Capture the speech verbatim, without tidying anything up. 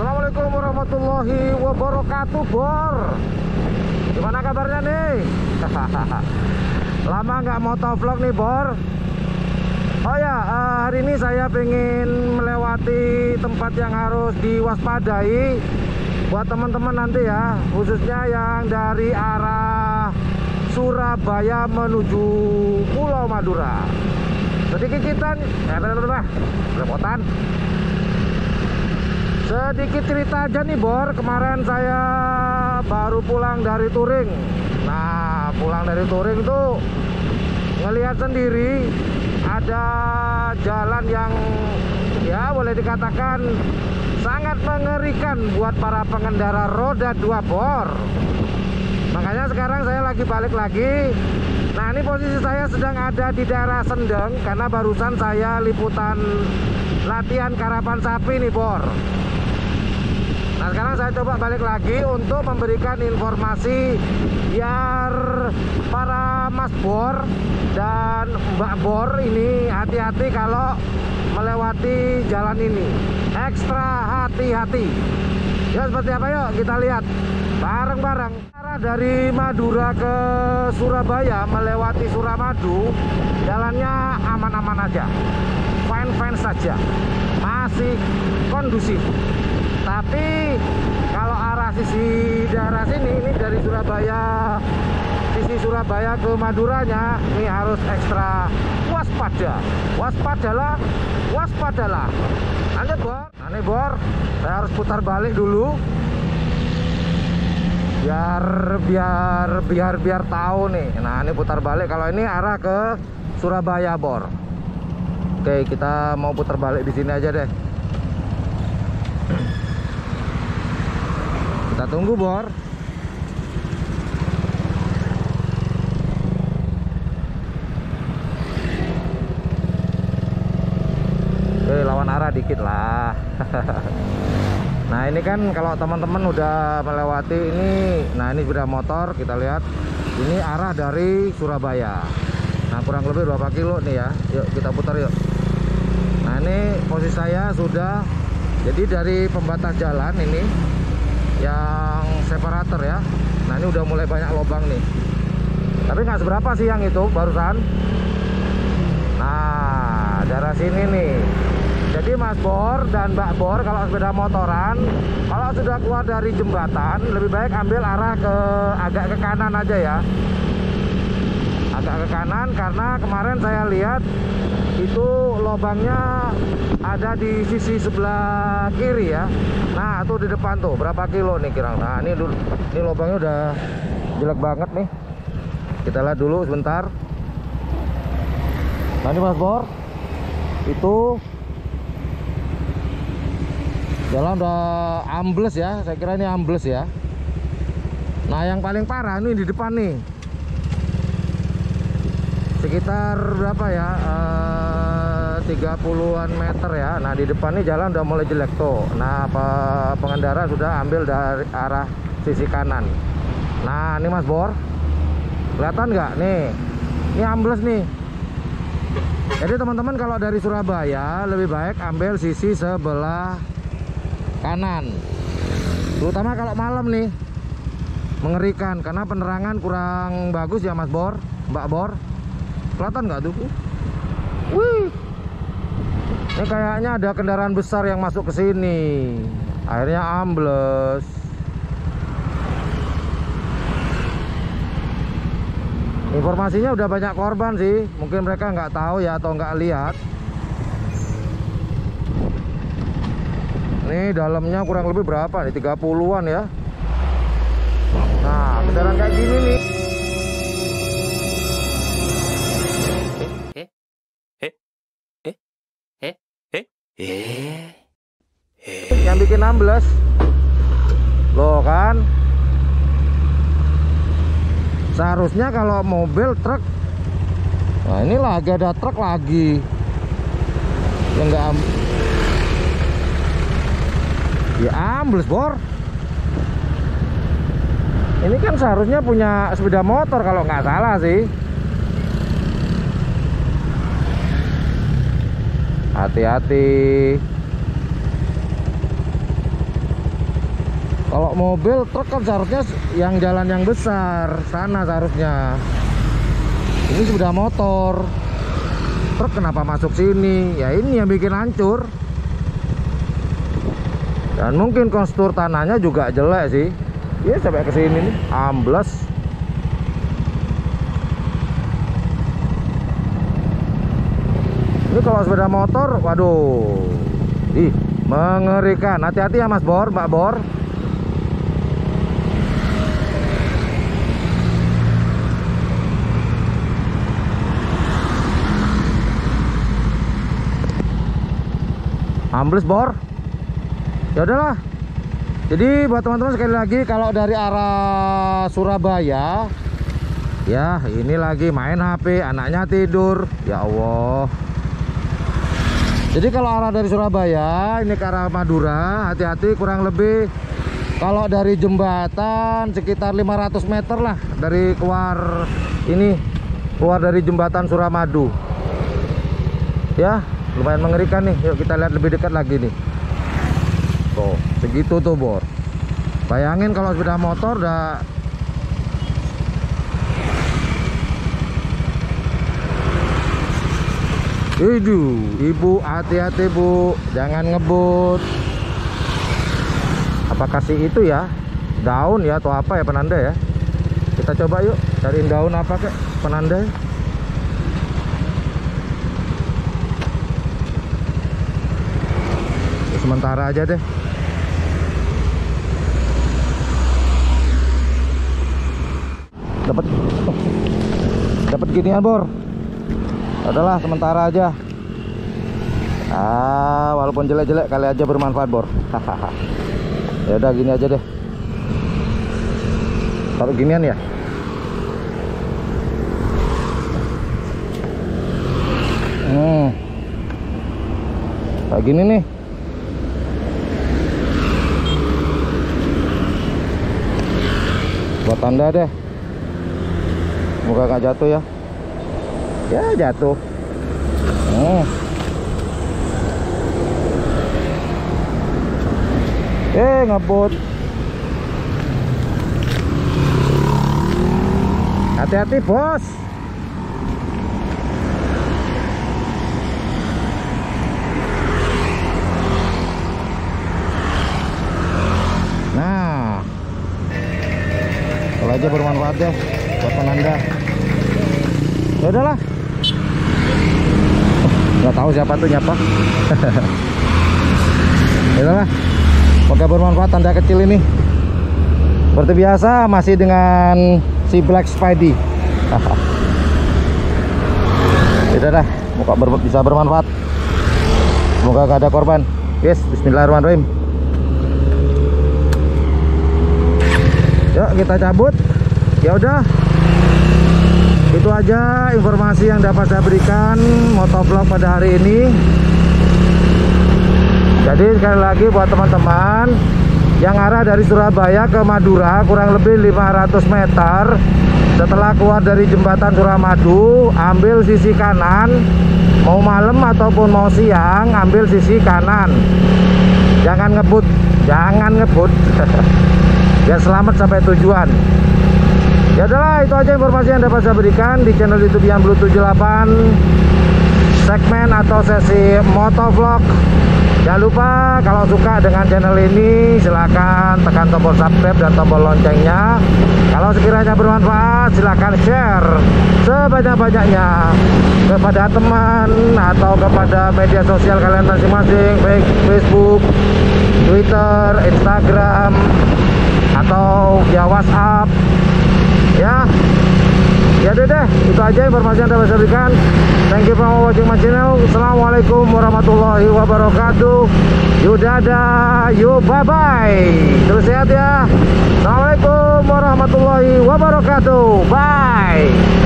Assalamualaikum warahmatullahi wabarakatuh, Bor. Gimana kabarnya nih? Lama nggak motovlog nih, Bor. Oh ya, uh, hari ini saya pengen melewati tempat yang harus diwaspadai buat teman-teman nanti ya, khususnya yang dari arah Surabaya menuju Pulau Madura. Sedikit kita, eh, repotan. Sedikit cerita aja nih, Bor. Kemarin saya baru pulang dari touring. Nah, pulang dari touring tuh ngelihat sendiri ada jalan yang ya boleh dikatakan sangat mengerikan buat para pengendara roda dua, Bor. Makanya sekarang saya lagi balik lagi. Nah, ini posisi saya sedang ada di daerah Sendeng karena barusan saya liputan latihan karapan sapi nih, Bor. Nah, sekarang saya coba balik lagi untuk memberikan informasi biar para Mas Bor dan Mbak Bor ini hati-hati kalau melewati jalan ini. Ekstra hati-hati. Ya, seperti apa, yuk kita lihat bareng-bareng. Arah dari Madura ke Surabaya melewati Suramadu, jalannya aman-aman aja, fine-fine saja, masih kondusif. Tapi kalau arah sisi daerah sini, ini dari Surabaya, sisi Surabaya ke Maduranya, ini harus ekstra waspada. Waspadalah, waspadalah. Lanjut, Bor. Nah, ini, Bor, saya harus putar balik dulu. Biar biar biar biar tahu nih. Nah, ini putar balik. Kalau ini arah ke Surabaya, Bor. Oke, kita mau putar balik di sini aja deh. Kita tunggu, Bor. Oke, lawan arah dikit lah. Nah, ini kan kalau teman-teman udah melewati ini, nah ini sepeda motor, kita lihat ini arah dari Surabaya. Nah, kurang lebih berapa kilo nih ya. Yuk kita putar yuk. Nah, ini posisi saya sudah, jadi dari pembatas jalan ini yang separator ya. Nah, ini udah mulai banyak lubang nih, tapi nggak seberapa sih yang itu barusan. Nah, daerah sini nih. Jadi Mas Bor dan Mbak Bor kalau sepeda motoran, kalau sudah keluar dari jembatan, lebih baik ambil arah ke agak ke kanan aja ya. Agak ke kanan karena kemarin saya lihat itu lubangnya ada di sisi sebelah kiri ya. Nah, tuh di depan tuh berapa kilo nih kira. Nah, ini dulu, ini lubangnya udah jelek banget nih. Kita lihat dulu sebentar. Nah, ini Mas Bor, itu jalan udah ambles ya, saya kira ini ambles ya. Nah, yang paling parah ini di depan nih, sekitar berapa ya, uh, tiga puluhan meter ya. Nah, di depan nih jalan udah mulai jelek tuh. Nah, pengendara sudah ambil dari arah sisi kanan. Nah, ini Mas Bor, kelihatan nggak nih, ini ambles nih. Jadi teman-teman kalau dari Surabaya lebih baik ambil sisi sebelah kanan, terutama kalau malam nih, mengerikan karena penerangan kurang bagus ya Mas Bor, Mbak Bor. Kelihatan nggak tuh? Wih, ini kayaknya ada kendaraan besar yang masuk ke sini, akhirnya ambles. Informasinya udah banyak korban sih, mungkin mereka nggak tahu ya atau nggak lihat. Ini dalamnya kurang lebih berapa nih, tiga puluhan ya. Nah, kendaraan kayak gini nih. Eh, eh, eh, eh, eh, eh, eh. Yang bikin ambles. Loh kan. Seharusnya kalau mobil, truk. Nah, ini lagi ada truk lagi. Yang enggak am ya ambles, Bor. Ini kan seharusnya punya sepeda motor kalau nggak salah sih. Hati-hati. Kalau mobil, truk kan seharusnya yang jalan yang besar, sana seharusnya. Ini sudah motor. Truk kenapa masuk sini? Ya ini yang bikin hancur. Dan mungkin konstruktur tanahnya juga jelek sih. Ya sampai ke sini nih, ambles. Ini kalau sepeda motor, waduh. Ih, mengerikan. Hati-hati ya Mas Bor, Mbak Bor. Ambles Bor. Ya udahlah. Jadi buat teman-teman sekali lagi, kalau dari arah Surabaya, ya ini lagi main H P, anaknya tidur. Ya Allah. Jadi kalau arah dari Surabaya ini ke arah Madura, hati-hati, kurang lebih kalau dari jembatan sekitar lima ratus meter lah dari keluar ini, keluar dari jembatan Suramadu. Ya, lumayan mengerikan nih. Yuk kita lihat lebih dekat lagi nih. Tuh, segitu tuh Bor. Bayangin kalau sepeda motor udah Iduh, ibu hati-hati Bu, jangan ngebut. Apakah sih itu ya? Daun ya atau apa ya penanda ya? Kita coba yuk cariin daun apa kek penanda ya? Sementara aja deh. Dapat dapat ginian Bor. Adalah sementara aja. Ah, walaupun jelek-jelek kali aja bermanfaat Bor. Ya udah gini aja deh. Taruh ginian ya. Hmm. Kayak gini nih. Buat tanda deh. Semoga gak jatuh ya. Ya jatuh. Hmm. Eh ngebut. Hati-hati bos. Nah, kalau aja bermanfaat deh buat penanda. Ya udahlah. Nggak tahu siapa tuh nyapa. Ya udahlah. Semoga bermanfaat tanda kecil ini. Seperti biasa masih dengan si Black Spidey. Ya udah, semoga ber bisa bermanfaat. Semoga gak ada korban. Yes, bismillahirrahmanirrahim. Yuk kita cabut. Ya udah. Itu aja informasi yang dapat saya berikan motovlog pada hari ini. Jadi sekali lagi buat teman-teman yang arah dari Surabaya ke Madura kurang lebih lima ratus meter, setelah keluar dari jembatan Suramadu, ambil sisi kanan. Mau malam ataupun mau siang, ambil sisi kanan. Jangan ngebut, jangan ngebut. Biar selamat sampai tujuan. Ya udahlah, itu aja informasi yang dapat saya berikan di channel YouTube Ian Blue tujuh delapan, segmen atau sesi motovlog. Jangan lupa kalau suka dengan channel ini silahkan tekan tombol subscribe dan tombol loncengnya. Kalau sekiranya bermanfaat silahkan share sebanyak-banyaknya kepada teman atau kepada media sosial kalian masing-masing, baik Facebook, Twitter, Instagram, atau via WhatsApp. Ya, ya deh deh, itu aja informasi yang dapat saya berikan. Thank you for watching my channel. Assalamualaikum warahmatullahi wabarakatuh. Yuk dadah, yuk bye bye. Terus sehat ya. Assalamualaikum warahmatullahi wabarakatuh. Bye.